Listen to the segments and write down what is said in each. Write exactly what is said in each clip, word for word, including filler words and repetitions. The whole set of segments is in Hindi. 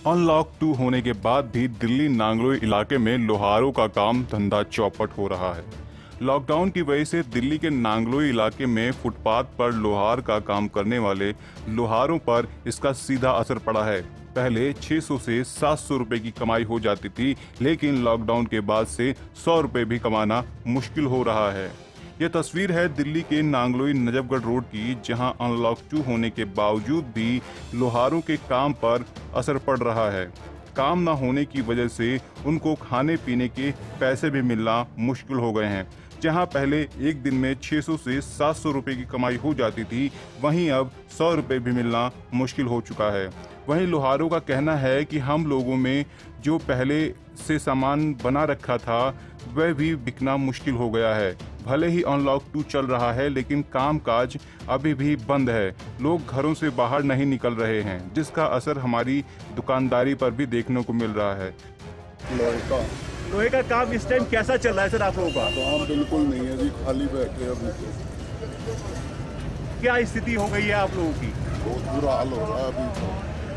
अनलॉक टू होने के बाद भी दिल्ली नांगलोई इलाके में लोहारों का काम धंधा चौपट हो रहा है। लॉकडाउन की वजह से दिल्ली के नांगलोई इलाके में फुटपाथ पर लोहार का काम करने वाले लोहारों पर इसका सीधा असर पड़ा है। पहले छह सौ से सात सौ रुपए की कमाई हो जाती थी, लेकिन लॉकडाउन के बाद से सौ रुपए भी कमाना मुश्किल हो रहा है। यह तस्वीर है दिल्ली के नांगलोई नजफगढ़ रोड की, जहां अनलॉक टू होने के बावजूद भी लोहारों के काम पर असर पड़ रहा है। काम न होने की वजह से उनको खाने पीने के पैसे भी मिलना मुश्किल हो गए हैं। जहां पहले एक दिन में छह सौ से सात सौ रुपए की कमाई हो जाती थी, वहीं अब सौ रुपए भी मिलना मुश्किल हो चुका है। वहीं लोहारों का कहना है कि हम लोगों में जो पहले से सामान बना रखा था वह भी बिकना मुश्किल हो गया है। भले ही अनलॉक टू चल रहा है, लेकिन कामकाज अभी भी बंद है। लोग घरों से बाहर नहीं निकल रहे हैं, जिसका असर हमारी दुकानदारी पर भी देखने को मिल रहा है। लोहे का लोहे का काम इस टाइम कैसा चल रहा है सर आप लोगों का? काम बिल्कुल नहीं है जी, खाली बैठे अभी तो। क्या स्थिति हो गई है आप लोगों की? बहुत बुरा हाल हो रहा है अभी तो।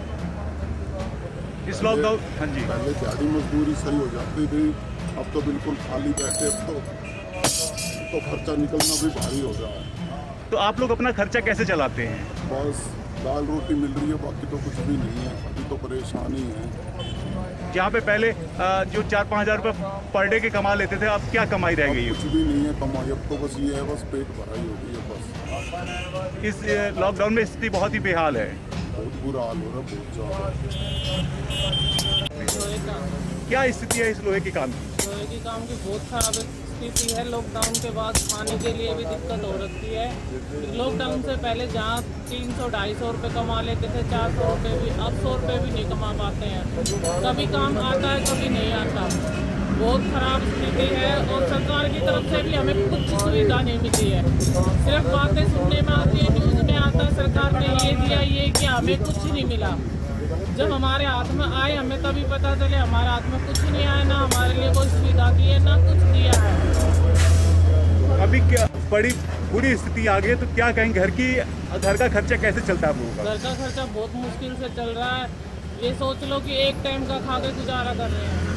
इस लॉकडाउन हाँ जी पहले दिहाड़ी मजदूरी सही हो जाती थी, अब तो बिल्कुल खाली बैठे। अब तो तो खर्चा निकलना भी भारी हो रहा है। तो आप लोग अपना खर्चा कैसे चलाते हैं? बस दाल रोटी मिल रही है, बाकी तो कुछ भी नहीं है। अभी तो परेशानी है। जहाँ पे पहले जो चार पाँच हजार रुपये पर डे के कमा लेते थे, अब क्या कमाई रह गई है? कुछ भी नहीं है कमाई, अब तो बस ये है, बस पेट भराई हो गई है बस। इस लॉकडाउन में स्थिति बहुत ही बेहाल है। बहुत बुरा हाल हो रहा है, बहुत ज़्यादा। क्या स्थिति है इस लोहे के काम की? लोहे के काम की बहुत खराब स्थिति है। लॉकडाउन के बाद खाने के लिए भी दिक्कत हो रखी है। लॉकडाउन से पहले जहाँ तीन सौ ढाई सौ रुपये कमा लेते थे, चार सौ रुपये भी, अब सौ रुपये भी नहीं कमा पाते हैं। कभी काम आता है, कभी नहीं आता। बहुत खराब स्थिति है और सरकार की तरफ से भी हमें कुछ सुविधा नहीं मिली है। सिर्फ बातें सुनने में आती है, न्यूज़ में आता है सरकार ने ये दिया ये किया, हमें कुछ नहीं मिला। जब हमारे हाथ में आए हमें तभी पता चले हमारे हाथ में कुछ नहीं आया, ना हमारे लिए कोई सुविधा दी है, ना कुछ दिया है। अभी क्या बड़ी बुरी स्थिति आ गई है, तो क्या कहेंगे? घर की घर का खर्चा कैसे चलता है आप लोगों का? घर का खर्चा बहुत मुश्किल से चल रहा है। ये सोच लो कि एक टाइम का खा के गुजारा कर रहे हैं।